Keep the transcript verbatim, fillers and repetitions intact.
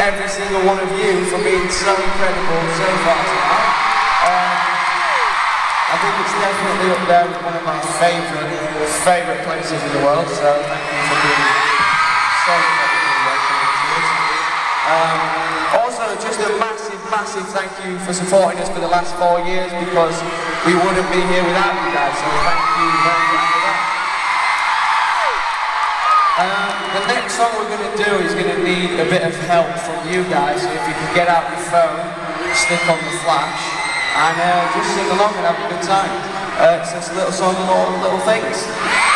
every single one of you for being so incredible so far tonight. Um, I think it's definitely up there with one of my favourite, favourite places in the world, so thank you for being so incredibly welcoming to us. Um, also, just a massive, massive thank you for supporting us for the last four years, because we wouldn't be here without you guys, so thank you very much for that. Um, the next song we're going to do is going to need a bit of help from you guys, so if you can get out your phone, stick on the flash, and uh, just sing along and have a good time. Uh, it's this little song called Little Things.